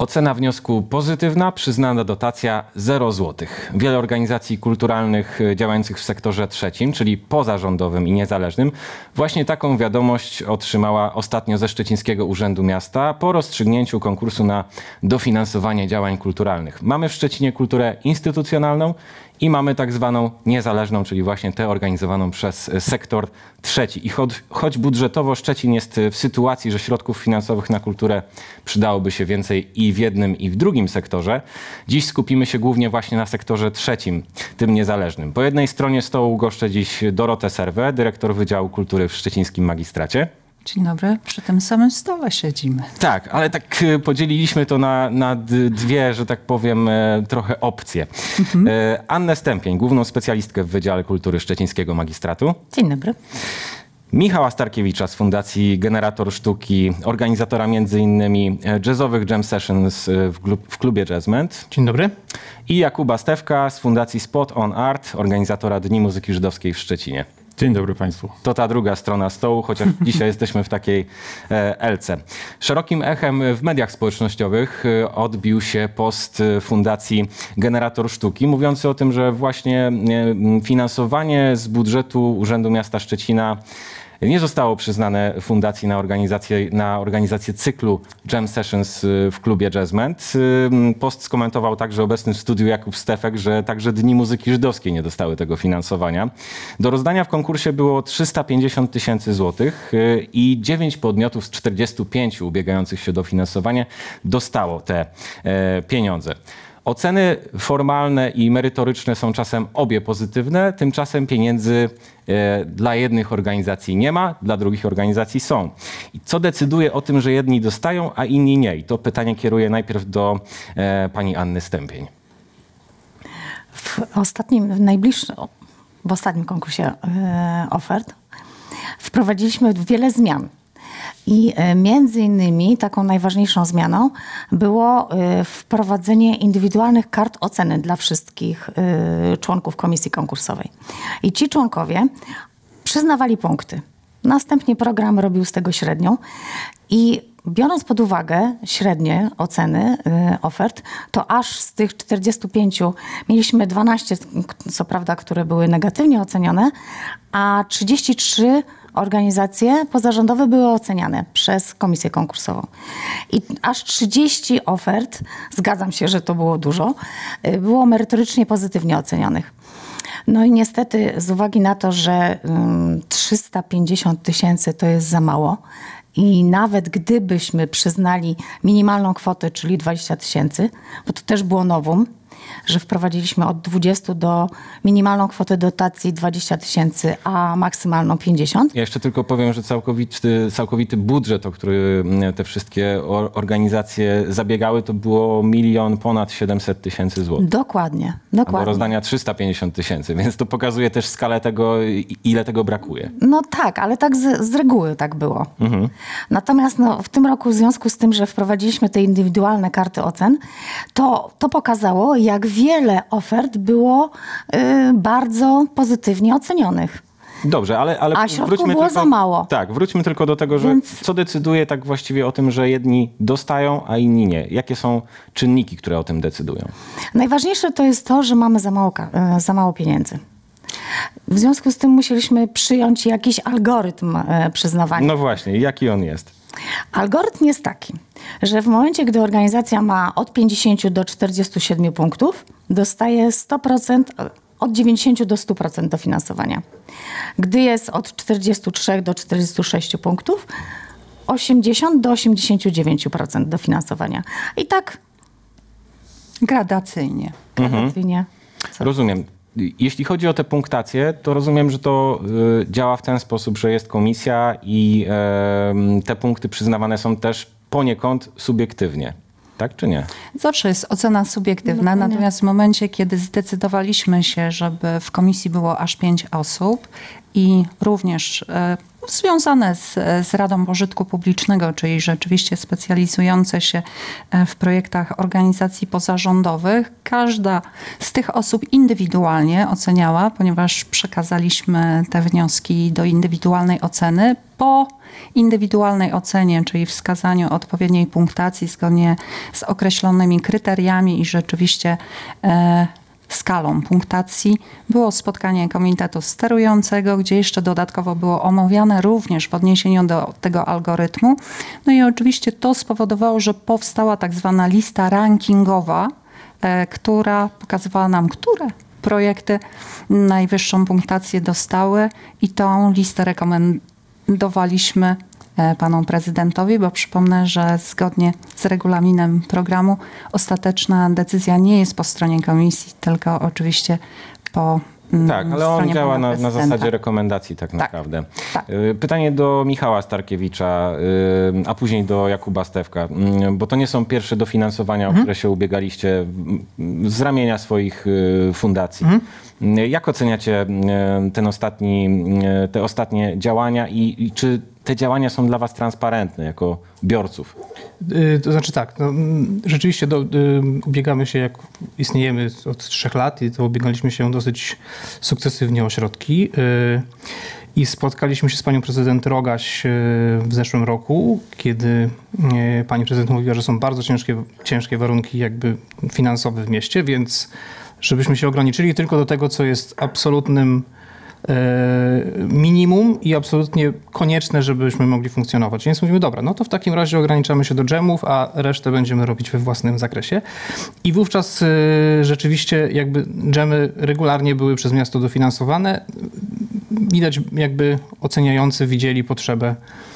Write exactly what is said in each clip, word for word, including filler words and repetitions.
Ocena wniosku pozytywna, przyznana dotacja zero złotych. Wiele organizacji kulturalnych działających w sektorze trzecim, czyli pozarządowym i niezależnym, właśnie taką wiadomość otrzymała ostatnio ze Szczecińskiego Urzędu Miasta po rozstrzygnięciu konkursu na dofinansowanie działań kulturalnych. Mamy w Szczecinie kulturę instytucjonalną i mamy tak zwaną niezależną, czyli właśnie tę organizowaną przez sektor trzeci. I choć, choć budżetowo Szczecin jest w sytuacji, że środków finansowych na kulturę przydałoby się więcej i w jednym, i w drugim sektorze, dziś skupimy się głównie właśnie na sektorze trzecim, tym niezależnym. Po jednej stronie stołu goszczę dziś Dorotę Serwę, dyrektor Wydziału Kultury w Szczecińskim Magistracie. Dzień dobry, przy tym samym stole siedzimy. Tak, ale tak podzieliliśmy to na, na dwie, że tak powiem, trochę opcje. Mhm. Annę Stępień, główną specjalistkę w Wydziale Kultury Szczecińskiego Magistratu. Dzień dobry. Michała Starkiewicza z Fundacji Generator Sztuki, organizatora między innymi jazzowych jam sessions w klubie Jazzment. Dzień dobry. I Jakuba Stewka z Fundacji Spot on Art, organizatora Dni Muzyki Żydowskiej w Szczecinie. Dzień dobry Państwu. To ta druga strona stołu, chociaż dzisiaj jesteśmy w takiej e, elce. Szerokim echem w mediach społecznościowych odbił się post Fundacji Generator Sztuki, mówiący o tym, że właśnie e, finansowanie z budżetu Urzędu Miasta Szczecina nie zostało przyznane fundacji na organizację, na organizację cyklu Jam Sessions w klubie Jazzment. Post skomentował także obecny w studiu Jakub Stefek, że także Dni Muzyki Żydowskiej nie dostały tego finansowania. Do rozdania w konkursie było trzysta pięćdziesiąt tysięcy złotych i dziewięć podmiotów z czterdziestu pięciu ubiegających się o dofinansowanie dostało te pieniądze. Oceny formalne i merytoryczne są czasem obie pozytywne, tymczasem pieniędzy e, dla jednych organizacji nie ma, dla drugich organizacji są. I co decyduje o tym, że jedni dostają, a inni nie? I to pytanie kieruję najpierw do e, pani Anny Stępień. W ostatnim, w najbliższym, w ostatnim konkursie e, ofert wprowadziliśmy wiele zmian. I między innymi taką najważniejszą zmianą było wprowadzenie indywidualnych kart oceny dla wszystkich członków komisji konkursowej. I ci członkowie przyznawali punkty. Następnie program robił z tego średnią i biorąc pod uwagę średnie oceny ofert, to aż z tych czterdziestu pięciu mieliśmy dwanaście, co prawda, które były negatywnie ocenione, a trzydzieści trzy organizacje pozarządowe były oceniane przez komisję konkursową. I aż trzydzieści ofert, zgadzam się, że to było dużo, było merytorycznie pozytywnie ocenionych. No i niestety z uwagi na to, że um, trzysta pięćdziesiąt tysięcy to jest za mało i nawet gdybyśmy przyznali minimalną kwotę, czyli dwadzieścia tysięcy, bo to też było novum, że wprowadziliśmy od dwudziestu do minimalną kwotę dotacji dwadzieścia tysięcy, a maksymalną pięćdziesiąt. Ja jeszcze tylko powiem, że całkowity, całkowity budżet, o który te wszystkie organizacje zabiegały, to było milion ponad siedemset tysięcy złotych. Dokładnie, dokładnie. A do rozdania trzysta pięćdziesiąt tysięcy, więc to pokazuje też skalę tego, ile tego brakuje. No tak, ale tak z, z reguły tak było. Mhm. Natomiast no, w tym roku w związku z tym, że wprowadziliśmy te indywidualne karty ocen, to, to pokazało, jak wiele ofert było y, bardzo pozytywnie ocenionych. Dobrze, ale, ale A środków wróćmy było tylko, za mało. Tak, wróćmy tylko do tego, że Więc... co decyduje tak właściwie o tym, że jedni dostają, a inni nie? Jakie są czynniki, które o tym decydują? Najważniejsze to jest to, że mamy za mało, za mało pieniędzy. W związku z tym musieliśmy przyjąć jakiś algorytm przyznawania. No właśnie, jaki on jest? Algorytm jest taki, że w momencie, gdy organizacja ma od pięćdziesięciu do czterdziestu siedmiu punktów, dostaje sto procent, od dziewięćdziesięciu do stu procent dofinansowania. Gdy jest od czterdziestu trzech do czterdziestu sześciu punktów, osiemdziesiąt do osiemdziesięciu dziewięciu procent dofinansowania. I tak gradacyjnie. gradacyjnie. Mhm. Rozumiem. Jeśli chodzi o tę punktację, to rozumiem, że to y, działa w ten sposób, że jest komisja i y, te punkty przyznawane są też poniekąd subiektywnie. Tak czy nie? Zawsze jest ocena subiektywna, No, natomiast w momencie, kiedy zdecydowaliśmy się, żeby w komisji było aż pięć osób i również e, związane z, z Radą Pożytku Publicznego, czyli rzeczywiście specjalizujące się w projektach organizacji pozarządowych. Każda z tych osób indywidualnie oceniała, ponieważ przekazaliśmy te wnioski do indywidualnej oceny. Po indywidualnej ocenie, czyli wskazaniu odpowiedniej punktacji zgodnie z określonymi kryteriami i rzeczywiście e, skalą punktacji, było spotkanie komitetu sterującego, gdzie jeszcze dodatkowo było omawiane również w odniesieniu do tego algorytmu. No i oczywiście to spowodowało, że powstała tak zwana lista rankingowa, e, która pokazywała nam, które projekty najwyższą punktację dostały i tą listę rekomendowaliśmy panu prezydentowi, bo przypomnę, że zgodnie z regulaminem programu ostateczna decyzja nie jest po stronie komisji, tylko oczywiście po Tak, ale on działa na, na zasadzie rekomendacji tak naprawdę. Tak, tak. Pytanie do Michała Starkiewicza, a później do Jakuba Stefka, bo to nie są pierwsze dofinansowania, mhm. o które się ubiegaliście z ramienia swoich fundacji. Mhm. Jak oceniacie ten ostatni, te ostatnie działania i, i czy te działania są dla was transparentne jako biorców? To znaczy tak, no, rzeczywiście do, y, ubiegamy się, jak istniejemy od trzech lat i to ubiegaliśmy się dosyć sukcesywnie o środki. Y, I spotkaliśmy się z panią prezydent Rogaś y, w zeszłym roku, kiedy y, pani prezydent mówiła, że są bardzo ciężkie, ciężkie warunki jakby finansowe w mieście, więc żebyśmy się ograniczyli tylko do tego, co jest absolutnym minimum i absolutnie konieczne, żebyśmy mogli funkcjonować. Więc mówimy, dobra, no to w takim razie ograniczamy się do dżemów, a resztę będziemy robić we własnym zakresie. I wówczas rzeczywiście jakby dżemy regularnie były przez miasto dofinansowane. Widać jakby oceniający widzieli potrzebę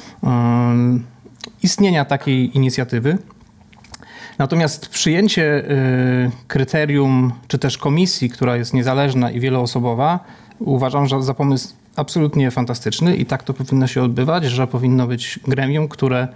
um, istnienia takiej inicjatywy. Natomiast przyjęcie y, kryterium, czy też komisji, która jest niezależna i wieloosobowa, uważam, że za pomysł absolutnie fantastyczny i tak to powinno się odbywać, że powinno być gremium, które,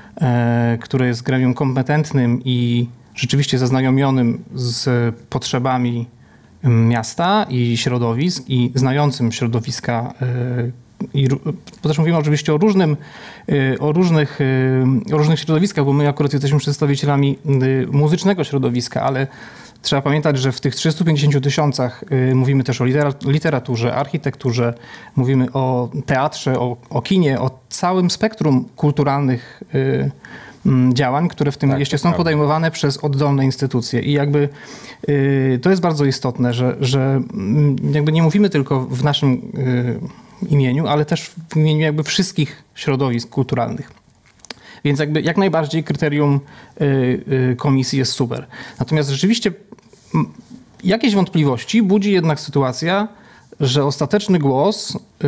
e, które jest gremium kompetentnym i rzeczywiście zaznajomionym z potrzebami miasta i środowisk i znającym środowiska. E, i, bo też mówimy oczywiście o, różnym, e, o, różnych, e, o różnych środowiskach, bo my akurat jesteśmy przedstawicielami e, muzycznego środowiska, ale trzeba pamiętać, że w tych trzystu pięćdziesięciu tysiącach y, mówimy też o literaturze, architekturze, mówimy o teatrze, o, o kinie, o całym spektrum kulturalnych y, y, działań, które w tym tak, mieście są prawda. podejmowane przez oddolne instytucje. I jakby y, to jest bardzo istotne, że, że jakby nie mówimy tylko w naszym y, imieniu, ale też w imieniu jakby wszystkich środowisk kulturalnych. Więc jakby jak najbardziej kryterium y, y, komisji jest super. Natomiast rzeczywiście m, jakieś wątpliwości budzi jednak sytuacja, że ostateczny głos y,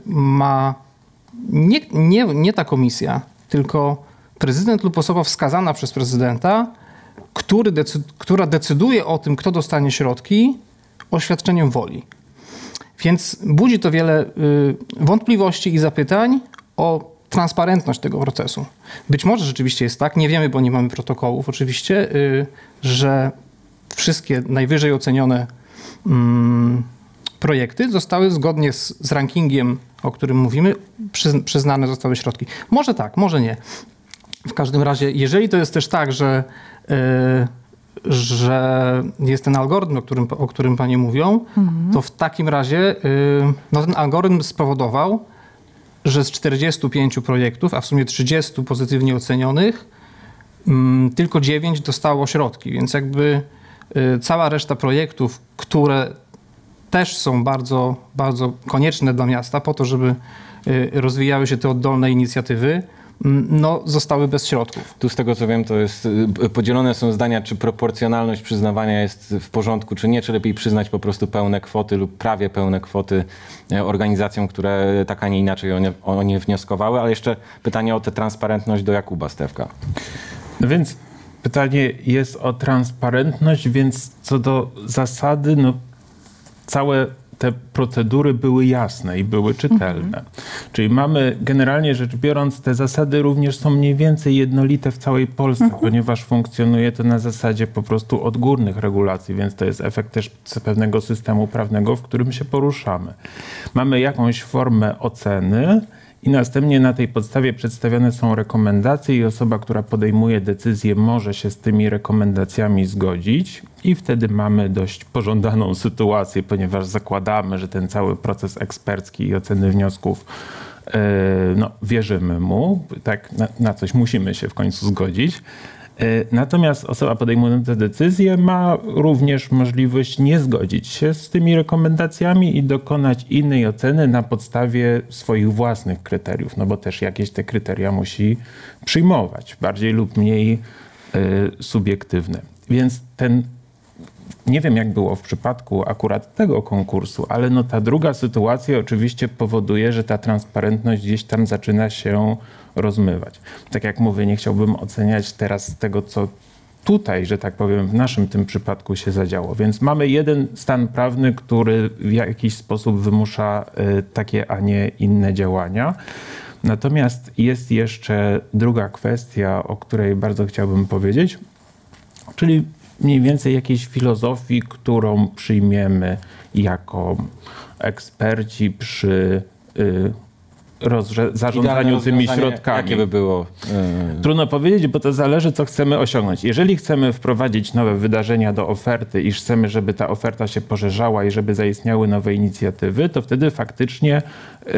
ma nie, nie, nie ta komisja, tylko prezydent lub osoba wskazana przez prezydenta, który decy- która decyduje o tym, kto dostanie środki, oświadczeniem woli. Więc budzi to wiele y, wątpliwości i zapytań o transparentność tego procesu. Być może rzeczywiście jest tak, nie wiemy, bo nie mamy protokołów oczywiście, y, że wszystkie najwyżej ocenione mm, projekty zostały zgodnie z, z rankingiem, o którym mówimy, przyz, przyznane zostały środki. Może tak, może nie. W każdym razie, jeżeli to jest też tak, że, y, że jest ten algorytm, o którym, o którym panie mówią, mhm. to w takim razie y, no ten algorytm spowodował, że z czterdziestu pięciu projektów, a w sumie trzydziestu pozytywnie ocenionych, mm, tylko dziewięć dostało środki. Więc jakby y, cała reszta projektów, które też są bardzo, bardzo konieczne dla miasta po to, żeby y, rozwijały się te oddolne inicjatywy, no, zostały bez środków. Tu z tego co wiem, to jest podzielone są zdania, czy proporcjonalność przyznawania jest w porządku, czy nie, czy lepiej przyznać po prostu pełne kwoty lub prawie pełne kwoty organizacjom, które tak, a nie inaczej o nie, o nie wnioskowały. Ale jeszcze pytanie o tę transparentność do Jakuba Stefka. No więc pytanie jest o transparentność, więc co do zasady, no całe te procedury były jasne i były czytelne. Mhm. Czyli mamy, generalnie rzecz biorąc, te zasady również są mniej więcej jednolite w całej Polsce, mhm. ponieważ funkcjonuje to na zasadzie po prostu odgórnych regulacji, więc to jest efekt też pewnego systemu prawnego, w którym się poruszamy. Mamy jakąś formę oceny i następnie na tej podstawie przedstawiane są rekomendacje i osoba, która podejmuje decyzję, może się z tymi rekomendacjami zgodzić i wtedy mamy dość pożądaną sytuację, ponieważ zakładamy, że ten cały proces ekspercki i oceny wniosków, no, wierzymy mu, tak, na, na coś musimy się w końcu zgodzić. Natomiast osoba podejmująca decyzję ma również możliwość nie zgodzić się z tymi rekomendacjami i dokonać innej oceny na podstawie swoich własnych kryteriów, no bo też jakieś te kryteria musi przyjmować, bardziej lub mniej y, subiektywne. Więc ten, nie wiem jak było w przypadku akurat tego konkursu, ale no ta druga sytuacja oczywiście powoduje, że ta transparentność gdzieś tam zaczyna się rozmywać. Tak jak mówię, nie chciałbym oceniać teraz tego, co tutaj, że tak powiem, w naszym tym przypadku się zadziało. Więc mamy jeden stan prawny, który w jakiś sposób wymusza y, takie, a nie inne działania. Natomiast jest jeszcze druga kwestia, o której bardzo chciałbym powiedzieć, czyli mniej więcej jakiejś filozofii, którą przyjmiemy jako eksperci przy y, Rozrze- zarządzaniu tymi środkami. Jakie by było? Yy... Trudno powiedzieć, bo to zależy, co chcemy osiągnąć. Jeżeli chcemy wprowadzić nowe wydarzenia do oferty i chcemy, żeby ta oferta się poszerzała i żeby zaistniały nowe inicjatywy, to wtedy faktycznie yy,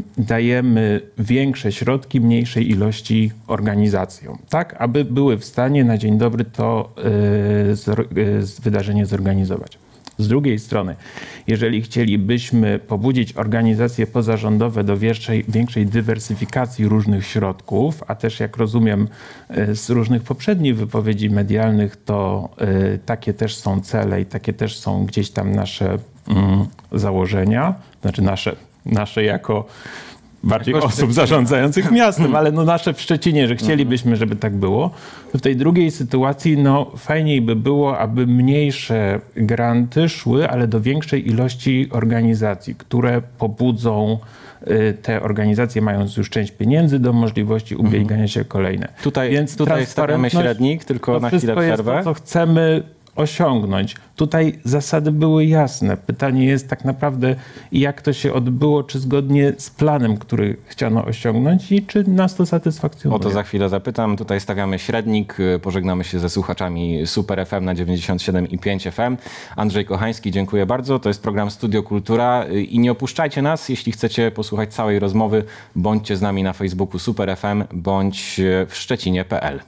dajemy większe środki mniejszej ilości organizacjom, tak, aby były w stanie na dzień dobry to yy, z, yy, z wydarzenie zorganizować. Z drugiej strony, jeżeli chcielibyśmy pobudzić organizacje pozarządowe do większej, większej dywersyfikacji różnych środków, a też jak rozumiem z różnych poprzednich wypowiedzi medialnych, to y, takie też są cele i takie też są gdzieś tam nasze mm, założenia, znaczy nasze, nasze jako bardziej osób zarządzających miastem, ale no nasze w Szczecinie, że chcielibyśmy, żeby tak było. W tej drugiej sytuacji no fajniej by było, aby mniejsze granty szły, ale do większej ilości organizacji, które pobudzą te organizacje, mając już część pieniędzy, do możliwości ubiegania się kolejne. Tutaj, Więc tutaj stawiamy średnik, tylko na chwilę przerwę. Jest to, co chcemy osiągnąć. Tutaj zasady były jasne. Pytanie jest tak naprawdę, jak to się odbyło, czy zgodnie z planem, który chciano osiągnąć i czy nas to satysfakcjonuje. O to za chwilę zapytam. Tutaj stawiamy średnik. Pożegnamy się ze słuchaczami Super F M na dziewięćdziesiąt siedem i pięć F M. Andrzej Kochański, dziękuję bardzo. To jest program Studio Kultura i nie opuszczajcie nas. Jeśli chcecie posłuchać całej rozmowy, bądźcie z nami na Facebooku Super F M bądź w szczecinie kropka p l.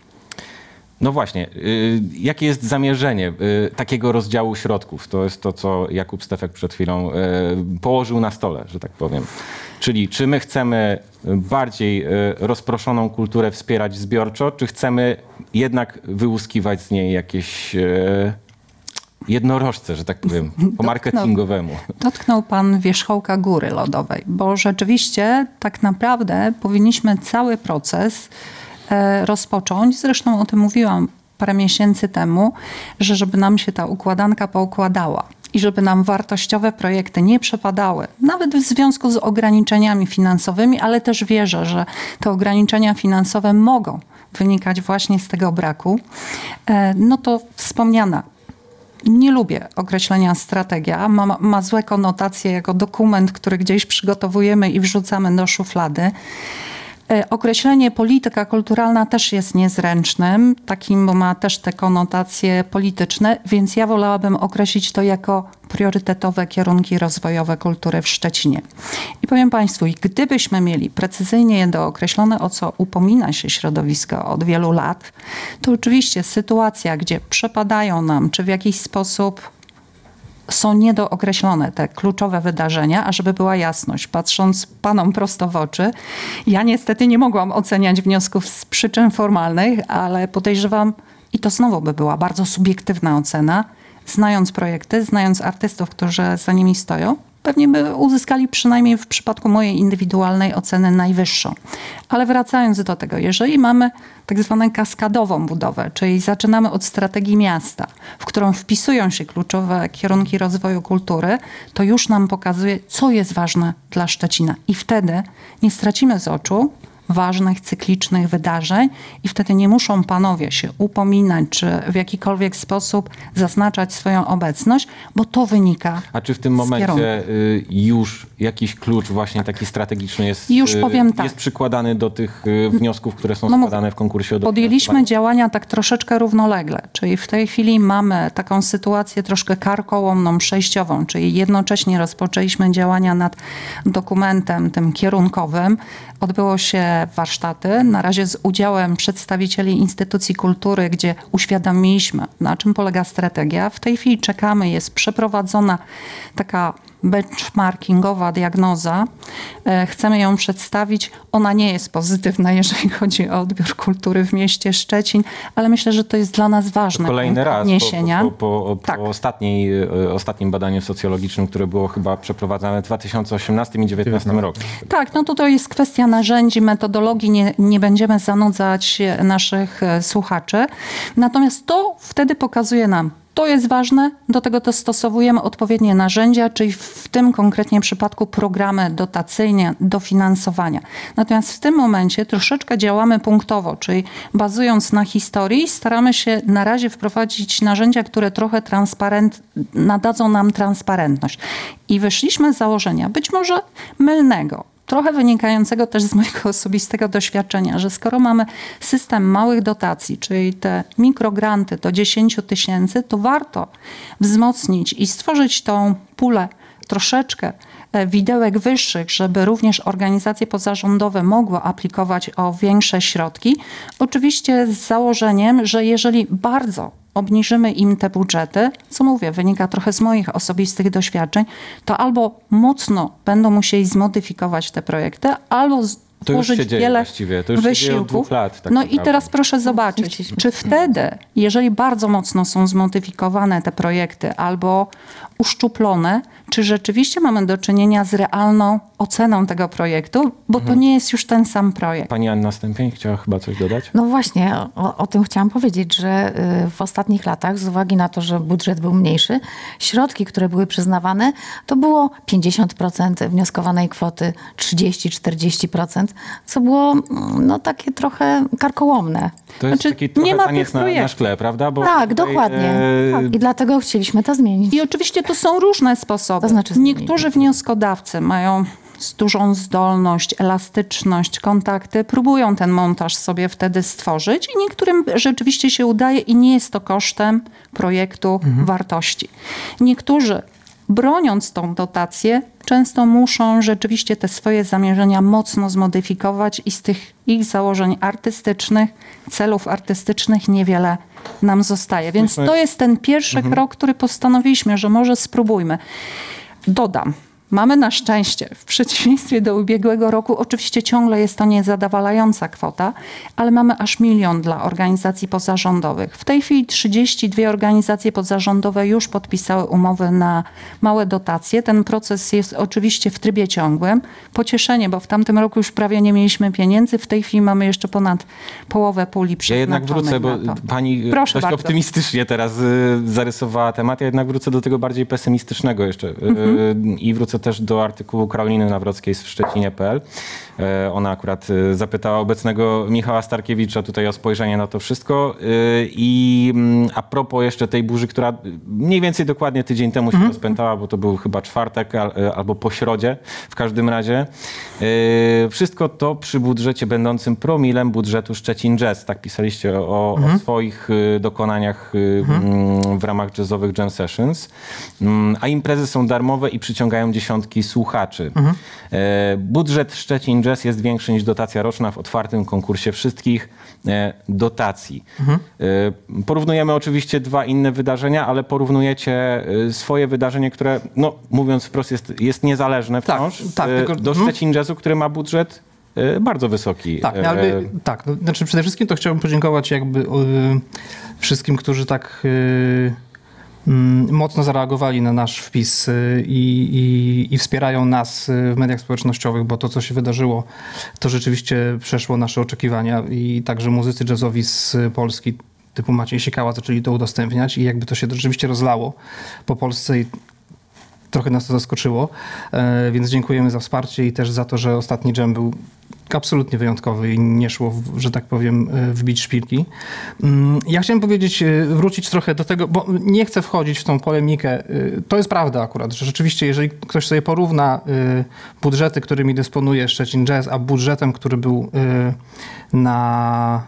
No właśnie, y, jakie jest zamierzenie y, takiego rozdziału środków? To jest to, co Jakub Stefek przed chwilą y, położył na stole, że tak powiem. Czyli czy my chcemy bardziej y, rozproszoną kulturę wspierać zbiorczo, czy chcemy jednak wyłuskiwać z niej jakieś y, jednorożce, że tak powiem, po marketingowemu? Dotknął, dotknął pan wierzchołka góry lodowej, bo rzeczywiście tak naprawdę powinniśmy cały proces rozpocząć. Zresztą o tym mówiłam parę miesięcy temu, że żeby nam się ta układanka poukładała i żeby nam wartościowe projekty nie przepadały, nawet w związku z ograniczeniami finansowymi, ale też wierzę, że te ograniczenia finansowe mogą wynikać właśnie z tego braku, no to wspomniana. Nie lubię określenia strategia. Ma, ma złe konotacje jako dokument, który gdzieś przygotowujemy i wrzucamy do szuflady. Określenie polityka kulturalna też jest niezręcznym, takim, bo ma też te konotacje polityczne, więc ja wolałabym określić to jako priorytetowe kierunki rozwojowe kultury w Szczecinie. I powiem Państwu, gdybyśmy mieli precyzyjnie je dookreślone, o co upomina się środowisko od wielu lat, to oczywiście sytuacja, gdzie przepadają nam, czy w jakiś sposób są niedookreślone te kluczowe wydarzenia, a żeby była jasność, patrząc panom prosto w oczy, ja niestety nie mogłam oceniać wniosków z przyczyn formalnych, ale podejrzewam, i to znowu by była bardzo subiektywna ocena, znając projekty, znając artystów, którzy za nimi stoją, pewnie by uzyskali przynajmniej w przypadku mojej indywidualnej oceny najwyższą. Ale wracając do tego, jeżeli mamy tak zwaną kaskadową budowę, czyli zaczynamy od strategii miasta, w którą wpisują się kluczowe kierunki rozwoju kultury, to już nam pokazuje, co jest ważne dla Szczecina. I wtedy nie stracimy z oczu ważnych, cyklicznych wydarzeń i wtedy nie muszą panowie się upominać, czy w jakikolwiek sposób zaznaczać swoją obecność, bo to wynika A czy w tym momencie y, już jakiś klucz właśnie taki strategiczny jest, Już powiem y, tak. jest przykładany do tych y, wniosków, które są No, składane w konkursie o Podjęliśmy działania tak troszeczkę równolegle, czyli w tej chwili mamy taką sytuację troszkę karkołomną, przejściową, czyli jednocześnie rozpoczęliśmy działania nad dokumentem tym kierunkowym. Odbyło się warsztaty, na razie z udziałem przedstawicieli instytucji kultury, gdzie uświadomiliśmy, na czym polega strategia. W tej chwili czekamy, jest przeprowadzona taka benchmarkingowa diagnoza. Chcemy ją przedstawić. Ona nie jest pozytywna, jeżeli chodzi o odbiór kultury w mieście Szczecin, ale myślę, że to jest dla nas ważne. Kolejny raz odniesienia. po, po, po, po Tak. ostatniej, ostatnim badaniu socjologicznym, które było chyba przeprowadzane w dwa tysiące osiemnastym i dwa tysiące dziewiętnastym roku. Tak, no to to jest kwestia narzędzi, metodologii. Nie, nie będziemy zanudzać naszych słuchaczy. Natomiast to wtedy pokazuje nam, to jest ważne, do tego dostosowujemy odpowiednie narzędzia, czyli w tym konkretnie przypadku programy dotacyjne, dofinansowania. Natomiast w tym momencie troszeczkę działamy punktowo, czyli bazując na historii, staramy się na razie wprowadzić narzędzia, które trochę transparent, nadadzą nam transparentność. I wyszliśmy z założenia, być może mylnego, trochę wynikającego też z mojego osobistego doświadczenia, że skoro mamy system małych dotacji, czyli te mikrogranty do dziesięć tysięcy, to warto wzmocnić i stworzyć tą pulę troszeczkę widełek wyższych, żeby również organizacje pozarządowe mogły aplikować o większe środki. Oczywiście z założeniem, że jeżeli bardzo obniżymy im te budżety, co mówię, wynika trochę z moich osobistych doświadczeń, to albo mocno będą musieli zmodyfikować te projekty, albo To już włożyć się dzieje wiele właściwie. To już się dzieje od wysiłków. dwóch lat. Tak no naprawdę. i teraz proszę zobaczyć, czy wtedy, jeżeli bardzo mocno są zmodyfikowane te projekty albo uszczuplone, czy rzeczywiście mamy do czynienia z realną oceną tego projektu, bo to nie jest już ten sam projekt. Pani Anna Stępień chciała chyba coś dodać? No właśnie, o, o tym chciałam powiedzieć, że y, w ostatnich latach, z uwagi na to, że budżet był mniejszy, środki, które były przyznawane, to było pięćdziesiąt procent wnioskowanej kwoty, trzydzieści do czterdziestu procent, co było no, takie trochę karkołomne. To jest Znaczy, taki trochę nie ma taniec tych na, na projektów. szkle, prawda? Bo Tak, tutaj, dokładnie. e, Tak. I dlatego chcieliśmy to zmienić. I oczywiście to są różne sposoby. To znaczy zmienić. Niektórzy wnioskodawcy mają z dużą zdolność, elastyczność, kontakty, próbują ten montaż sobie wtedy stworzyć i niektórym rzeczywiście się udaje i nie jest to kosztem projektu mhm. wartości. Niektórzy, broniąc tą dotację, często muszą rzeczywiście te swoje zamierzenia mocno zmodyfikować i z tych ich założeń artystycznych, celów artystycznych niewiele nam zostaje. Więc to jest ten pierwszy mhm. krok, który postanowiliśmy, że może spróbujmy. Dodam, mamy na szczęście, w przeciwieństwie do ubiegłego roku, oczywiście ciągle jest to niezadowalająca kwota, ale mamy aż milion dla organizacji pozarządowych. W tej chwili trzydzieści dwie organizacje pozarządowe już podpisały umowy na małe dotacje. Ten proces jest oczywiście w trybie ciągłym. Pocieszenie, bo w tamtym roku już prawie nie mieliśmy pieniędzy. W tej chwili mamy jeszcze ponad połowę puli przeznaczonej. Ja jednak wrócę, bo na to. pani Proszę dość bardzo. optymistycznie teraz y, zarysowała temat. Ja jednak wrócę do tego bardziej pesymistycznego jeszcze. Mhm. Y, I wrócę też do artykułu Karoliny Nawrockiej z Szczecinie kropka p l. Y, ona akurat y, zapytała obecnego Michała Starkiewicza tutaj o spojrzenie na to wszystko. Y, I y, a propos jeszcze tej burzy, która mniej więcej dokładnie tydzień temu się mhm. rozpętała, bo to był chyba czwartek al, albo po środzie w każdym razie. Y, wszystko to przy budżecie będącym promilem budżetu Szczecin Jazz. Tak pisaliście o, mhm. o swoich y, dokonaniach y, mhm. w ramach jazzowych jam sessions. Y, a imprezy są darmowe i przyciągają dziesiątki słuchaczy. Mhm. Y, budżet Szczecin Jazz jest większy niż dotacja roczna w otwartym konkursie wszystkich y, dotacji. Mhm. Y, porównujemy oczywiście dwa inne wydarzenia, ale porównujecie y, swoje wydarzenie, które, no mówiąc wprost, jest, jest niezależne wciąż Tak, tak, y, tylko- do mhm. Szczecin Jazzu, który ma budżet y, bardzo wysoki. Tak, E, no, ale, tak no, znaczy przede wszystkim to chciałbym podziękować jakby y, wszystkim, którzy tak y, mm, mocno zareagowali na nasz wpis y, i, i, i wspierają nas y, w mediach społecznościowych, bo to, co się wydarzyło, to rzeczywiście przeszło nasze oczekiwania i także muzycy jazzowi z Polski typu Maciej Siekała zaczęli to udostępniać i jakby to się rzeczywiście rozlało po Polsce i trochę nas to zaskoczyło, e, więc dziękujemy za wsparcie i też za to, że ostatni jam był absolutnie wyjątkowy i nie szło, że tak powiem, wbić szpilki. Ja chciałem powiedzieć, wrócić trochę do tego, bo nie chcę wchodzić w tą polemikę. To jest prawda akurat, że rzeczywiście, jeżeli ktoś sobie porówna budżety, którymi dysponuje Szczecin Jazz, a budżetem, który był na,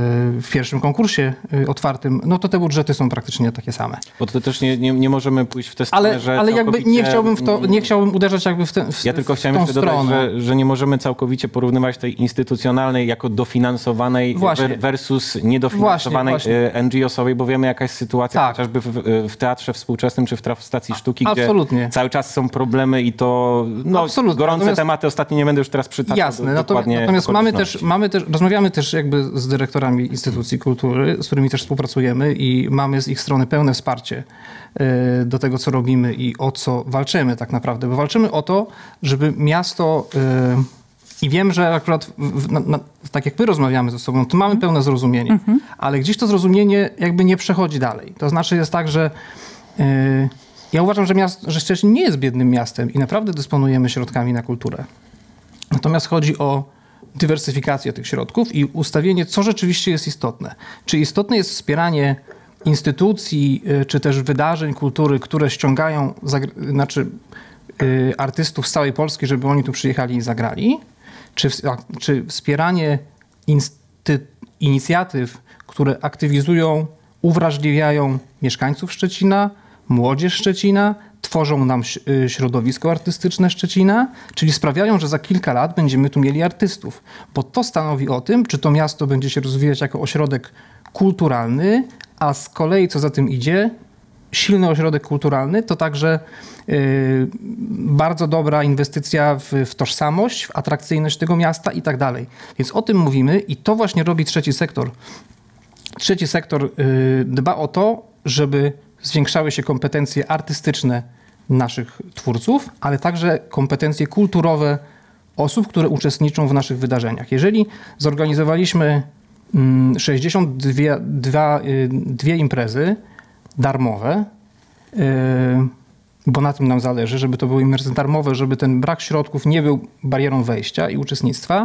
w pierwszym konkursie otwartym, no to te budżety są praktycznie takie same. Bo to też nie, nie, nie możemy pójść w tę stronę, ale, że ale jakby nie chciałbym w to, nie chciałbym uderzać jakby w, te, w, ja tylko chciałem w tą jeszcze dodać, stronę. że, że nie możemy całkowicie porównywać tej instytucjonalnej jako dofinansowanej Właśnie. versus niedofinansowanej Właśnie, właśnie. N G O-sowej, bo wiemy jaka jest sytuacja Tak. chociażby w, w teatrze współczesnym czy w stacji sztuki, Absolutnie. gdzie cały czas są problemy i to no, Absolutnie. gorące Natomiast, tematy. Ostatnio nie będę już teraz przytaczał jasne, do, natomiast, dokładnie natomiast mamy okoliczności. też, mamy też, rozmawiamy też jakby z dyrektorami instytucji kultury, z którymi też współpracujemy i mamy z ich strony pełne wsparcie y, do tego, co robimy i o co walczymy tak naprawdę. Bo walczymy o to, żeby miasto... Y, I wiem, że akurat w, na, na, tak jak my rozmawiamy ze sobą, to mamy pełne zrozumienie, mhm. ale gdzieś to zrozumienie jakby nie przechodzi dalej. To znaczy jest tak, że yy, ja uważam, że, miast, że Szczecin nie jest biednym miastem i naprawdę dysponujemy środkami na kulturę. Natomiast chodzi o dywersyfikację tych środków i ustawienie, co rzeczywiście jest istotne. Czy istotne jest wspieranie instytucji, yy, czy też wydarzeń kultury, które ściągają znaczy, yy, artystów z całej Polski, żeby oni tu przyjechali i zagrali? Czy, czy wspieranie insty, inicjatyw, które aktywizują, uwrażliwiają mieszkańców Szczecina, młodzież Szczecina, tworzą nam środowisko artystyczne Szczecina, czyli sprawiają, że za kilka lat będziemy tu mieli artystów. Bo to stanowi o tym, czy to miasto będzie się rozwijać jako ośrodek kulturalny, a z kolei, co za tym idzie, silny ośrodek kulturalny to także y, bardzo dobra inwestycja w, w tożsamość, w atrakcyjność tego miasta i tak dalej. Więc o tym mówimy i to właśnie robi trzeci sektor. Trzeci sektor y, dba o to, żeby zwiększały się kompetencje artystyczne naszych twórców, ale także kompetencje kulturowe osób, które uczestniczą w naszych wydarzeniach. Jeżeli zorganizowaliśmy mm, sześćdziesiąt dwie, dwa, y, dwie imprezy darmowe, yy, bo na tym nam zależy, żeby to były imprezy darmowe, żeby ten brak środków nie był barierą wejścia i uczestnictwa,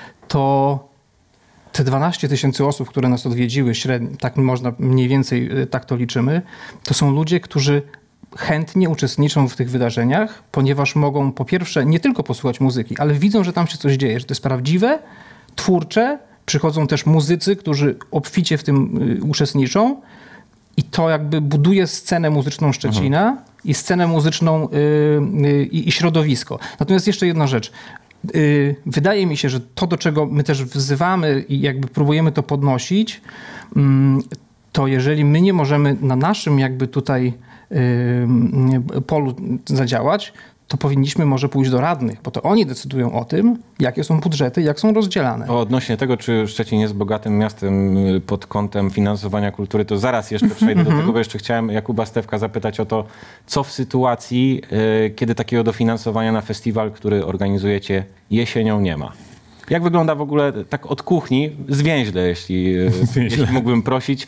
to te dwanaście tysięcy osób, które nas odwiedziły, średnio, tak można mniej więcej, tak to liczymy, to są ludzie, którzy chętnie uczestniczą w tych wydarzeniach, ponieważ mogą po pierwsze nie tylko posłuchać muzyki, ale widzą, że tam się coś dzieje, że to jest prawdziwe, twórcze, przychodzą też muzycy, którzy obficie w tym uczestniczą, i to jakby buduje scenę muzyczną Szczecina mhm. i scenę muzyczną y, y, i środowisko. Natomiast jeszcze jedna rzecz. Y, wydaje mi się, że to, do czego my też wzywamy i jakby próbujemy to podnosić, y, to jeżeli my nie możemy na naszym jakby tutaj y, polu zadziałać, to powinniśmy może pójść do radnych, bo to oni decydują o tym, jakie są budżety, jak są rozdzielane. O, odnośnie tego, czy Szczecin jest bogatym miastem pod kątem finansowania kultury, to zaraz jeszcze przejdę do tego, bo jeszcze chciałem Jakuba Stefka zapytać o to, co w sytuacji, y, kiedy takiego dofinansowania na festiwal, który organizujecie jesienią, nie ma. Jak wygląda w ogóle tak od kuchni, zwięźle, jeśli, jeśli mógłbym prosić,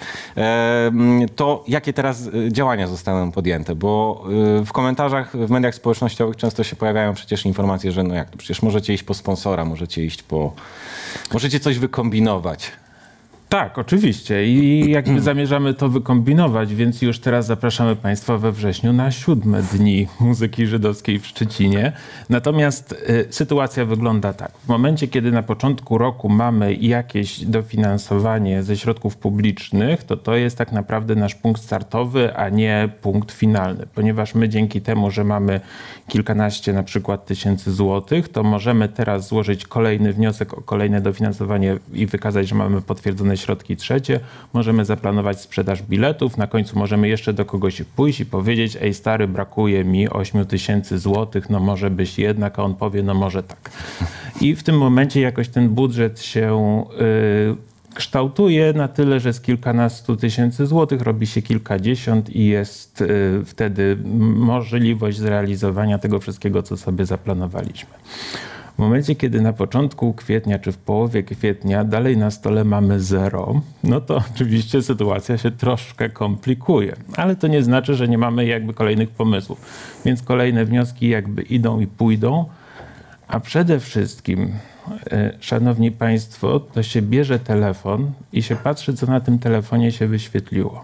to jakie teraz działania zostaną podjęte? Bo w komentarzach w mediach społecznościowych często się pojawiają przecież informacje, że no jak to przecież możecie iść po sponsora, możecie iść po... możecie coś wykombinować. Tak, oczywiście i jakby zamierzamy to wykombinować, więc już teraz zapraszamy Państwa we wrześniu na siódme Dni Muzyki Żydowskiej w Szczecinie. Natomiast y, sytuacja wygląda tak. W momencie, kiedy na początku roku mamy jakieś dofinansowanie ze środków publicznych, to to jest tak naprawdę nasz punkt startowy, a nie punkt finalny. Ponieważ my dzięki temu, że mamy kilkanaście na przykład tysięcy złotych, to możemy teraz złożyć kolejny wniosek o kolejne dofinansowanie i wykazać, że mamy potwierdzone środki trzecie. Możemy zaplanować sprzedaż biletów. Na końcu możemy jeszcze do kogoś pójść i powiedzieć: ej stary, brakuje mi ośmiu tysięcy złotych, no może byś jednak, a on powie, no może tak. I w tym momencie jakoś ten budżet się yy, kształtuje na tyle, że z kilkunastu tysięcy złotych robi się kilkadziesiąt i jest yy, wtedy możliwość zrealizowania tego wszystkiego, co sobie zaplanowaliśmy. W momencie, kiedy na początku kwietnia czy w połowie kwietnia dalej na stole mamy zero, no to oczywiście sytuacja się troszkę komplikuje. Ale to nie znaczy, że nie mamy jakby kolejnych pomysłów. Więc kolejne wnioski jakby idą i pójdą. A przede wszystkim szanowni państwo, to się bierze telefon i się patrzy, co na tym telefonie się wyświetliło.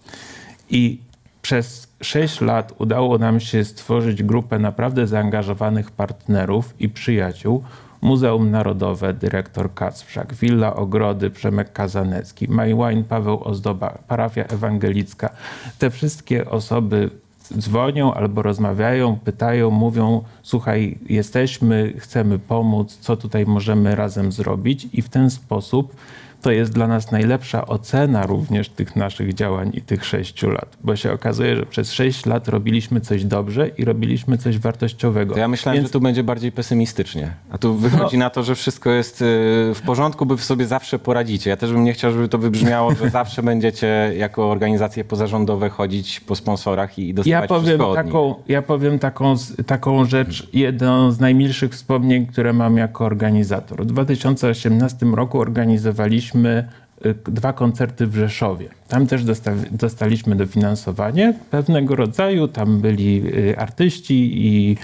I przez sześć lat udało nam się stworzyć grupę naprawdę zaangażowanych partnerów i przyjaciół. Muzeum Narodowe, dyrektor Kacprzak, Willa Ogrody, Przemek Kazanecki, Majłań, Paweł Ozdoba, Parafia Ewangelicka. Te wszystkie osoby dzwonią albo rozmawiają, pytają, mówią: słuchaj, jesteśmy, chcemy pomóc, co tutaj możemy razem zrobić, i w ten sposób to jest dla nas najlepsza ocena również tych naszych działań i tych sześciu lat, bo się okazuje, że przez sześć lat robiliśmy coś dobrze i robiliśmy coś wartościowego. To ja myślałem, Więc... że tu będzie bardziej pesymistycznie, a tu wychodzi no. na to, że wszystko jest w porządku, by w sobie zawsze poradzicie. Ja też bym nie chciał, żeby to wybrzmiało, że zawsze będziecie jako organizacje pozarządowe chodzić po sponsorach i dostawać ja powiem wszystko od taką, nich. Ja powiem taką, taką rzecz, jedną z najmilszych wspomnień, które mam jako organizator. W dwa tysiące osiemnastym roku organizowaliśmy dwa koncerty w Rzeszowie. Tam też dostaliśmy dofinansowanie pewnego rodzaju. Tam byli artyści i,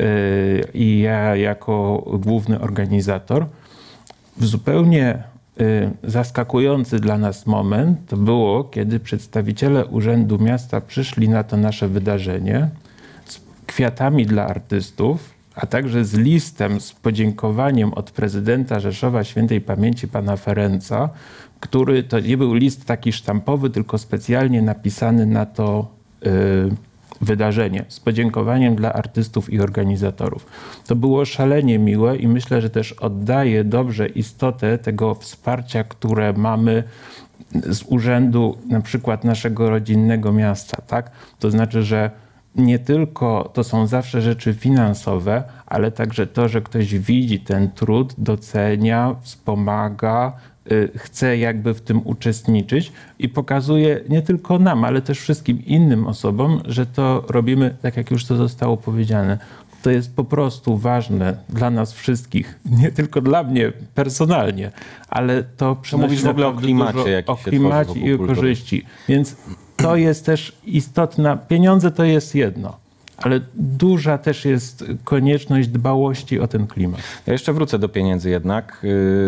i ja jako główny organizator. Zupełnie zaskakujący dla nas moment to było, kiedy przedstawiciele Urzędu Miasta przyszli na to nasze wydarzenie z kwiatami dla artystów, a także z listem z podziękowaniem od prezydenta Rzeszowa Świętej Pamięci pana Ferenca, który to nie był list taki sztampowy, tylko specjalnie napisany na to y, wydarzenie, z podziękowaniem dla artystów i organizatorów. To było szalenie miłe i myślę, że też oddaje dobrze istotę tego wsparcia, które mamy z urzędu na przykład naszego rodzinnego miasta, tak? To znaczy, że nie tylko to są zawsze rzeczy finansowe, ale także to, że ktoś widzi ten trud, docenia, wspomaga, y, chce jakby w tym uczestniczyć i pokazuje nie tylko nam, ale też wszystkim innym osobom, że to robimy, tak jak już to zostało powiedziane. To jest po prostu ważne dla nas wszystkich, nie tylko dla mnie personalnie, ale to przynosi mówisz w ogóle o klimacie, jaki o się klimacie tworzy i o korzyści. Więc to jest też istotna, pieniądze to jest jedno, ale duża też jest konieczność dbałości o ten klimat. Ja jeszcze wrócę do pieniędzy jednak.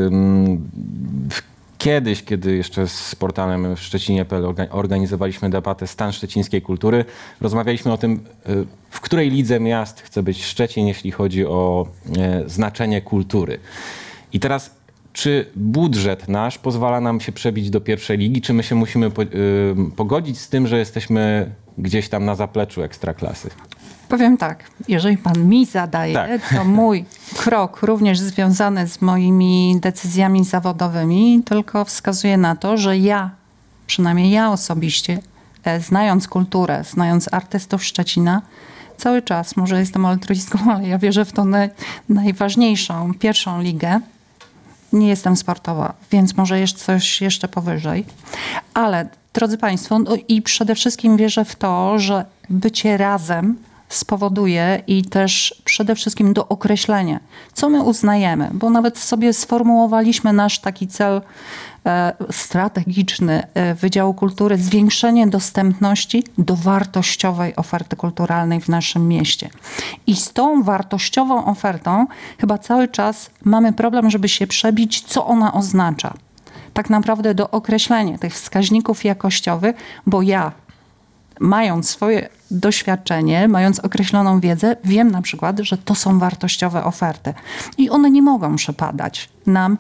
Kiedyś, kiedy jeszcze z portalem w Szczecinie kropka pe el organizowaliśmy debatę Stan szczecińskiej kultury, rozmawialiśmy o tym, w której lidze miast chce być Szczecin, jeśli chodzi o znaczenie kultury. I teraz, czy budżet nasz pozwala nam się przebić do pierwszej ligi, czy my się musimy po, y, pogodzić z tym, że jesteśmy gdzieś tam na zapleczu ekstraklasy? Powiem tak, jeżeli pan mi zadaje, tak. to mój krok również związany z moimi decyzjami zawodowymi tylko wskazuje na to, że ja, przynajmniej ja osobiście, znając kulturę, znając artystów Szczecina, cały czas, może jestem altruistką, ale ja wierzę w tą naj, najważniejszą, pierwszą ligę. Nie jestem sportowa, więc może jest coś jeszcze powyżej. Ale, drodzy państwo, no i przede wszystkim wierzę w to, że bycie razem spowoduje i też przede wszystkim dookreślenie, co my uznajemy, bo nawet sobie sformułowaliśmy nasz taki cel e, strategiczny e, Wydziału Kultury, zwiększenie dostępności do wartościowej oferty kulturalnej w naszym mieście. I z tą wartościową ofertą chyba cały czas mamy problem, żeby się przebić, co ona oznacza. Tak naprawdę dookreślenie tych wskaźników jakościowych, bo ja, mając swoje doświadczenie, mając określoną wiedzę, wiem na przykład, że to są wartościowe oferty. I one nie mogą przepadać nam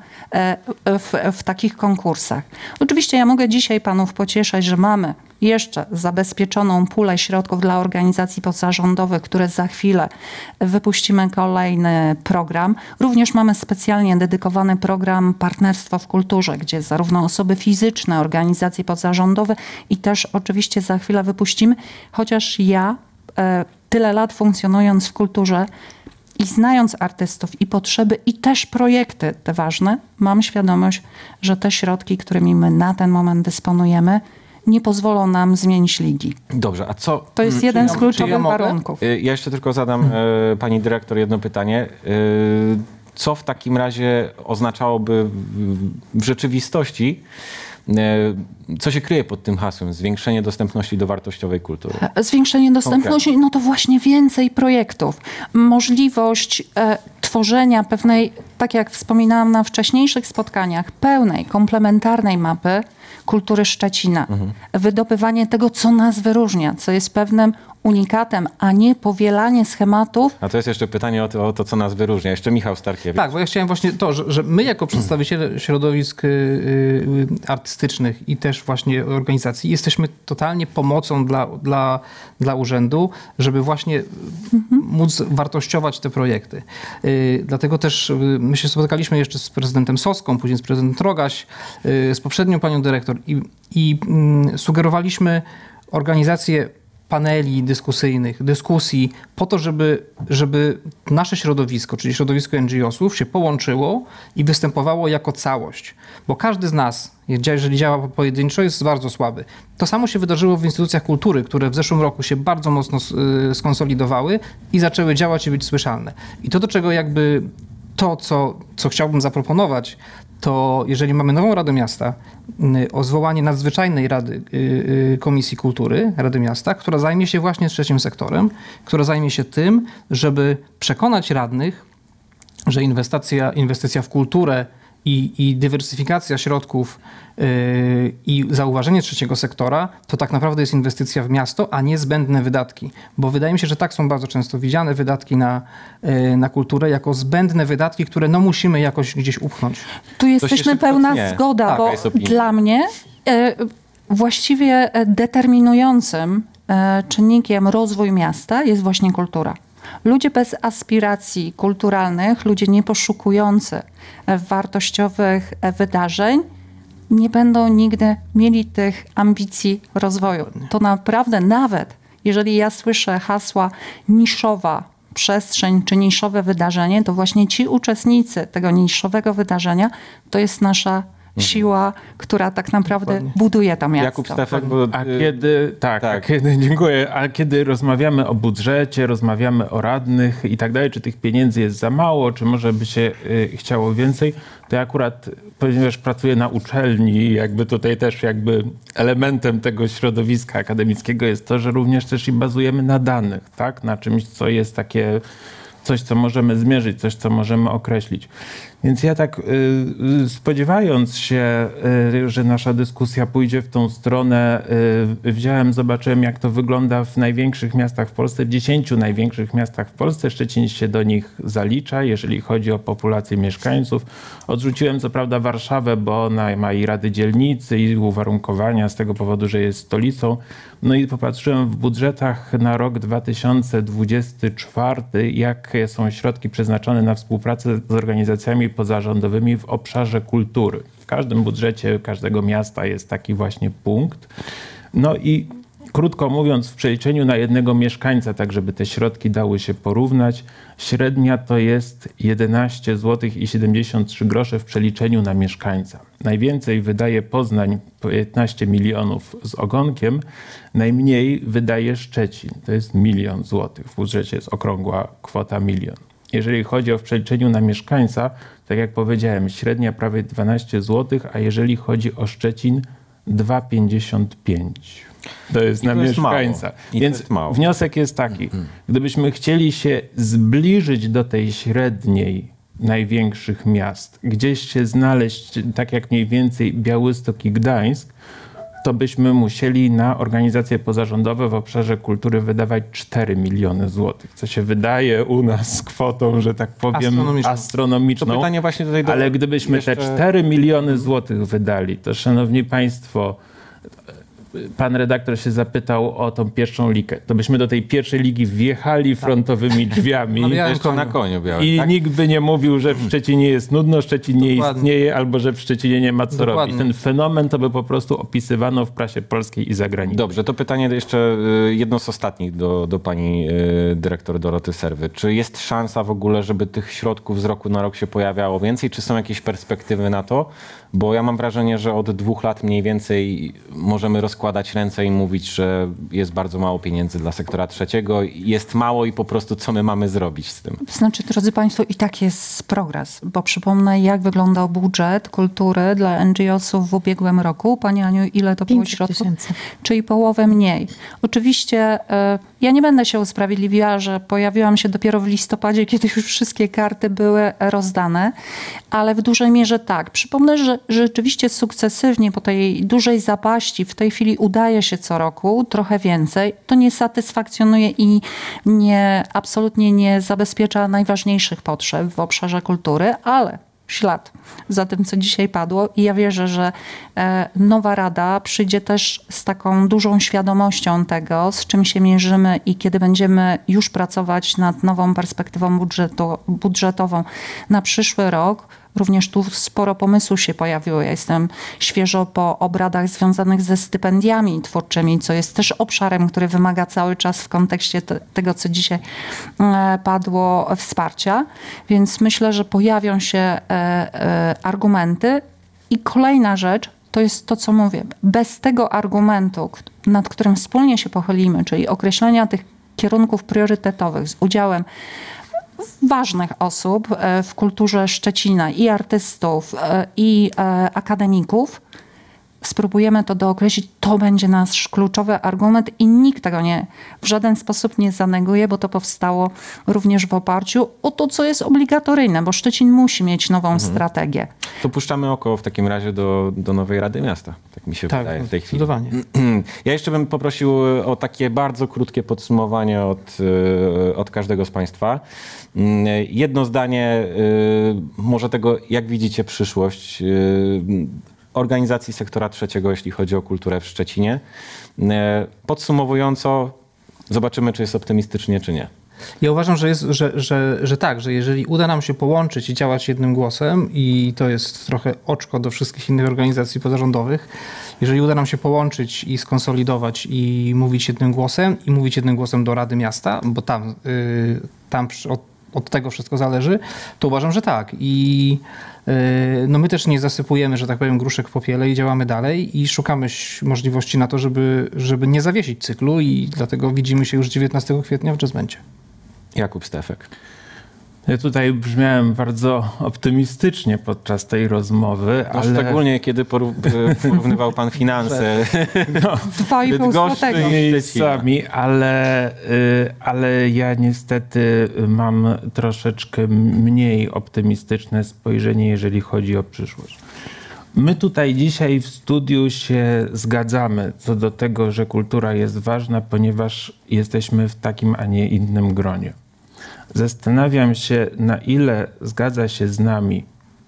w, w takich konkursach. Oczywiście ja mogę dzisiaj panów pocieszać, że mamy jeszcze zabezpieczoną pulę środków dla organizacji pozarządowych, które za chwilę wypuścimy kolejny program. Również mamy specjalnie dedykowany program Partnerstwo w Kulturze, gdzie zarówno osoby fizyczne, organizacje pozarządowe i też oczywiście za chwilę wypuścimy, chociaż ja e, tyle lat funkcjonując w kulturze i znając artystów i potrzeby i też projekty te ważne, mam świadomość, że te środki, którymi my na ten moment dysponujemy, nie pozwolą nam zmienić ligi. Dobrze, a co... To jest jeden z kluczowych ja warunków. Ja jeszcze tylko zadam e, pani dyrektor jedno pytanie. E, co w takim razie oznaczałoby w, w rzeczywistości, e, co się kryje pod tym hasłem? Zwiększenie dostępności do wartościowej kultury. Zwiększenie dostępności, no to właśnie więcej projektów. Możliwość e, stworzenia pewnej, tak jak wspominałam na wcześniejszych spotkaniach, pełnej, komplementarnej mapy kultury Szczecina. Mhm. Wydobywanie tego, co nas wyróżnia, co jest pewnym unikatem, a nie powielanie schematów. A to jest jeszcze pytanie o to, o to co nas wyróżnia. Jeszcze Michał Starkiewicz. Tak, bo ja chciałem właśnie to, że, że my jako przedstawiciele środowisk y, y, artystycznych i też właśnie organizacji jesteśmy totalnie pomocą dla, dla, dla urzędu, żeby właśnie mhm. móc wartościować te projekty. Y, dlatego też y, my się spotkaliśmy jeszcze z prezydentem Soską, później z prezydentem Rogaś, y, z poprzednią panią dyrektor i, i y, sugerowaliśmy organizację paneli dyskusyjnych, dyskusji po to, żeby, żeby nasze środowisko, czyli środowisko N G O sów się połączyło i występowało jako całość. Bo każdy z nas, jeżeli działa pojedynczo, jest bardzo słaby. To samo się wydarzyło w instytucjach kultury, które w zeszłym roku się bardzo mocno skonsolidowały i zaczęły działać i być słyszalne. I to, do czego jakby to, co, co chciałbym zaproponować, to jeżeli mamy nową Radę Miasta, o zwołanie nadzwyczajnej Rady Komisji Kultury Rady Miasta, która zajmie się właśnie trzecim sektorem, która zajmie się tym, żeby przekonać radnych, że inwestycja, inwestycja w kulturę i, i dywersyfikacja środków yy, i zauważenie trzeciego sektora to tak naprawdę jest inwestycja w miasto, a nie zbędne wydatki. Bo wydaje mi się, że tak są bardzo często widziane wydatki na, yy, na kulturę jako zbędne wydatki, które no musimy jakoś gdzieś upchnąć. Tu jesteśmy pełna nie. zgoda, tak, bo dla mnie yy, właściwie determinującym yy, czynnikiem rozwoju miasta jest właśnie kultura. Ludzie bez aspiracji kulturalnych, ludzie nie poszukujący wartościowych wydarzeń nie będą nigdy mieli tych ambicji rozwoju. To naprawdę nawet, jeżeli ja słyszę hasła niszowa przestrzeń czy niszowe wydarzenie, to właśnie ci uczestnicy tego niszowego wydarzenia to jest nasza siła, która tak naprawdę Dokładnie. buduje to miasto. Jakub Stefek, bo... A kiedy, tak, tak. A kiedy, dziękuję, a kiedy rozmawiamy o budżecie, rozmawiamy o radnych i tak dalej, czy tych pieniędzy jest za mało, czy może by się y, chciało więcej, to ja akurat, ponieważ pracuję na uczelni, jakby tutaj też jakby elementem tego środowiska akademickiego jest to, że również też i bazujemy na danych, tak, na czymś, co jest takie coś, co możemy zmierzyć, coś, co możemy określić. Więc ja tak y, spodziewając się, y, że nasza dyskusja pójdzie w tą stronę, y, wziąłem, zobaczyłem, jak to wygląda w największych miastach w Polsce, w dziesięciu największych miastach w Polsce. Szczecin się do nich zalicza, jeżeli chodzi o populację mieszkańców. Odrzuciłem co prawda Warszawę, bo ona ma i rady dzielnicy, i uwarunkowania z tego powodu, że jest stolicą. No i popatrzyłem w budżetach na rok dwa tysiące dwudziesty czwarty, jakie są środki przeznaczone na współpracę z organizacjami pozarządowymi w obszarze kultury. W każdym budżecie każdego miasta jest taki właśnie punkt. No i krótko mówiąc, w przeliczeniu na jednego mieszkańca, tak żeby te środki dały się porównać, średnia to jest jedenaście złotych i siedemdziesiąt trzy grosze w przeliczeniu na mieszkańca. Najwięcej wydaje Poznań, piętnaście milionów z ogonkiem, najmniej wydaje Szczecin, to jest milion złotych. W budżecie jest okrągła kwota milion. Jeżeli chodzi o w przeliczeniu na mieszkańca, tak jak powiedziałem, średnia prawie dwanaście złotych, a jeżeli chodzi o Szczecin, dwa pięćdziesiąt pięć. To jest I na to mieszkańca. Jest Więc jest wniosek jest taki, gdybyśmy chcieli się zbliżyć do tej średniej największych miast, gdzieś się znaleźć, tak jak mniej więcej Białystok i Gdańsk, to byśmy musieli na organizacje pozarządowe w obszarze kultury wydawać cztery miliony złotych, co się wydaje u nas kwotą, że tak powiem, astronomiczną. astronomiczną. To pytanie właśnie tutaj do... Ale gdybyśmy jeszcze... te cztery miliony złotych wydali, to szanowni państwo, pan redaktor się zapytał o tą pierwszą ligę. To byśmy do tej pierwszej ligi wjechali frontowymi drzwiami. No, jeszcze na koniu białym, I tak? nikt by nie mówił, że w Szczecinie jest nudno, Szczecin nie Dokładnie. istnieje, albo że w Szczecinie nie ma co Dokładnie. robić. Ten fenomen to by po prostu opisywano w prasie polskiej i zagranicznej. Dobrze, to pytanie jeszcze jedno z ostatnich do, do pani dyrektor Doroty Serwy. Czy jest szansa w ogóle, żeby tych środków z roku na rok się pojawiało więcej? Czy są jakieś perspektywy na to? Bo ja mam wrażenie, że od dwóch lat mniej więcej możemy rozkminiać rozkładać ręce i mówić, że jest bardzo mało pieniędzy dla sektora trzeciego, jest mało i po prostu co my mamy zrobić z tym? Znaczy, drodzy Państwo, i tak jest progres, bo przypomnę, jak wyglądał budżet kultury dla N G O sów w ubiegłym roku. Pani Aniu, ile to było środków? tysięcy. Czyli połowę mniej. Oczywiście y, ja nie będę się usprawiedliwiała, że pojawiłam się dopiero w listopadzie, kiedy już wszystkie karty były rozdane, ale w dużej mierze tak. Przypomnę, że rzeczywiście sukcesywnie po tej dużej zapaści w tej chwili udaje się co roku trochę więcej. To nie satysfakcjonuje i nie, absolutnie nie zabezpiecza najważniejszych potrzeb w obszarze kultury, ale w ślad za tym, co dzisiaj padło. I ja wierzę, że e, nowa Rada przyjdzie też z taką dużą świadomością tego, z czym się mierzymy i kiedy będziemy już pracować nad nową perspektywą budżetu, budżetową na przyszły rok. Również tu sporo pomysłów się pojawiło. Ja jestem świeżo po obradach związanych ze stypendiami twórczymi, co jest też obszarem, który wymaga cały czas w kontekście te, tego, co dzisiaj e, padło, wsparcia. Więc myślę, że pojawią się e, e, argumenty. I kolejna rzecz, to jest to, co mówię. Bez tego argumentu, nad którym wspólnie się pochylimy, czyli określenia tych kierunków priorytetowych z udziałem ważnych osób w kulturze Szczecina, i artystów, i akademików, spróbujemy to dookreślić, to będzie nasz kluczowy argument i nikt tego nie, w żaden sposób nie zaneguje, bo to powstało również w oparciu o to, co jest obligatoryjne, bo Szczecin musi mieć nową mhm. strategię. To puszczamy oko w takim razie do, do nowej Rady Miasta, tak mi się tak, wydaje w tej chwili. Zdecydowanie. Ja jeszcze bym poprosił o takie bardzo krótkie podsumowanie od, od każdego z Państwa. Jedno zdanie może tego, jak widzicie przyszłość organizacji sektora trzeciego, jeśli chodzi o kulturę w Szczecinie. Podsumowująco, zobaczymy, czy jest optymistycznie, czy nie. Ja uważam, że, jest, że, że, że tak, że jeżeli uda nam się połączyć i działać jednym głosem, i to jest trochę oczko do wszystkich innych organizacji pozarządowych, jeżeli uda nam się połączyć i skonsolidować i mówić jednym głosem i mówić jednym głosem do Rady Miasta, bo tam, yy, tam od, od tego wszystko zależy, to uważam, że tak. I no my też nie zasypujemy, że tak powiem, gruszek w popiele i działamy dalej i szukamy możliwości na to, żeby, żeby nie zawiesić cyklu i dlatego widzimy się już dziewiętnastego kwietnia w Jazzbencie. Jakub Stefek. Ja tutaj brzmiałem bardzo optymistycznie podczas tej rozmowy, no, ale... Szczególnie kiedy porównywał pan finanse. No, Dwa i pół złotego. Miejscami, ale, ale ja niestety mam troszeczkę mniej optymistyczne spojrzenie, jeżeli chodzi o przyszłość. My tutaj dzisiaj w studiu się zgadzamy co do tego, że kultura jest ważna, ponieważ jesteśmy w takim, a nie innym gronie. Zastanawiam się, na ile zgadza się z nami.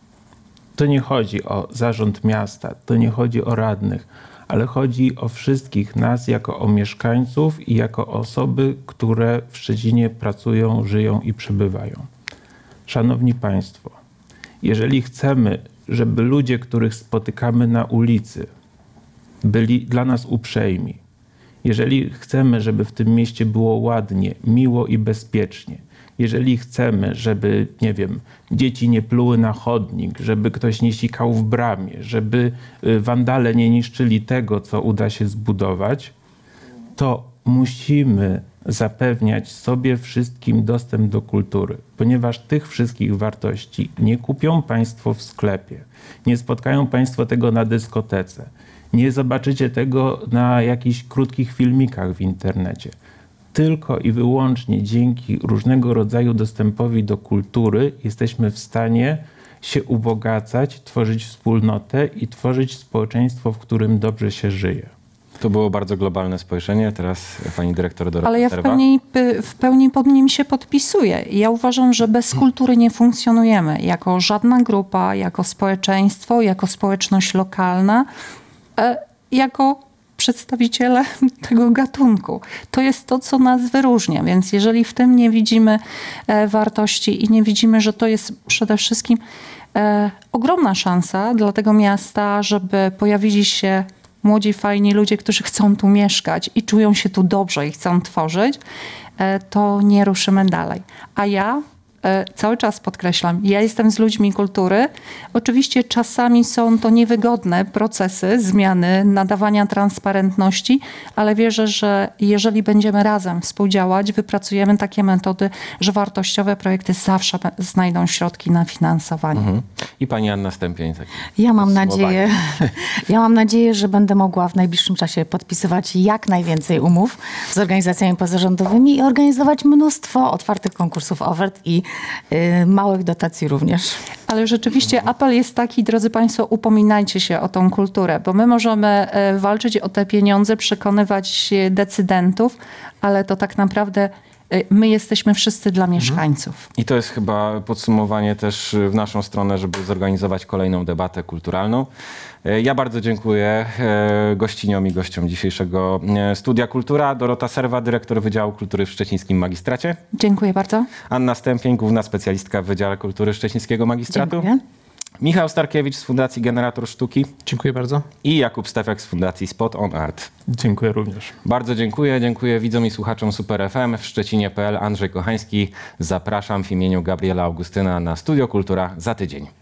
To nie chodzi o zarząd miasta, to nie chodzi o radnych, ale chodzi o wszystkich nas jako o mieszkańców i jako osoby, które w Szczecinie pracują, żyją i przebywają. Szanowni Państwo, jeżeli chcemy, żeby ludzie, których spotykamy na ulicy, byli dla nas uprzejmi, jeżeli chcemy, żeby w tym mieście było ładnie, miło i bezpiecznie, jeżeli chcemy, żeby, nie wiem, dzieci nie pluły na chodnik, żeby ktoś nie sikał w bramie, żeby wandale nie niszczyli tego, co uda się zbudować, to musimy zapewniać sobie wszystkim dostęp do kultury, ponieważ tych wszystkich wartości nie kupią Państwo w sklepie, nie spotkają Państwo tego na dyskotece, nie zobaczycie tego na jakichś krótkich filmikach w internecie. Tylko i wyłącznie dzięki różnego rodzaju dostępowi do kultury jesteśmy w stanie się ubogacać, tworzyć wspólnotę i tworzyć społeczeństwo, w którym dobrze się żyje. To było bardzo globalne spojrzenie. Teraz pani dyrektor Dorota Ale ja w pełni, w pełni pod nim się podpisuję. Ja uważam, że bez kultury nie funkcjonujemy. Jako żadna grupa, jako społeczeństwo, jako społeczność lokalna, jako przedstawiciele tego gatunku. To jest to, co nas wyróżnia. Więc jeżeli w tym nie widzimy wartości i nie widzimy, że to jest przede wszystkim ogromna szansa dla tego miasta, żeby pojawili się młodzi, fajni ludzie, którzy chcą tu mieszkać i czują się tu dobrze i chcą tworzyć, to nie ruszymy dalej. A ja e, cały czas podkreślam, ja jestem z ludźmi kultury. Oczywiście czasami są to niewygodne procesy, zmiany, nadawania transparentności, ale wierzę, że jeżeli będziemy razem współdziałać, wypracujemy takie metody, że wartościowe projekty zawsze znajdą środki na finansowanie. Mhm. I pani Anna Stępień. Tak Ja mam nadzieję, ja mam nadzieję, że będę mogła w najbliższym czasie podpisywać jak najwięcej umów z organizacjami pozarządowymi i organizować mnóstwo otwartych konkursów ofert i y, małych dotacji również. Ale rzeczywiście apel jest taki, drodzy Państwo, upominajcie się o tą kulturę, bo my możemy e, walczyć o te pieniądze, przekonywać decydentów, ale to tak naprawdę my jesteśmy wszyscy dla mieszkańców. I to jest chyba podsumowanie też w naszą stronę, żeby zorganizować kolejną debatę kulturalną. Ja bardzo dziękuję gościniom i gościom dzisiejszego Studia Kultura. Dorota Serwa, dyrektor Wydziału Kultury w Szczecińskim Magistracie. Dziękuję bardzo. Anna Stępień, główna specjalistka w Wydziale Kultury Szczecińskiego Magistratu. Dziękuję. Michał Starkiewicz z Fundacji Generator Sztuki. Dziękuję bardzo. I Jakub Stawiak z Fundacji Spot on Art. Dziękuję również. Bardzo dziękuję. Dziękuję widzom i słuchaczom Super F M w Szczecinie kropka p l. Andrzej Kochański. Zapraszam w imieniu Gabriela Augustyna na Studio Kultura za tydzień.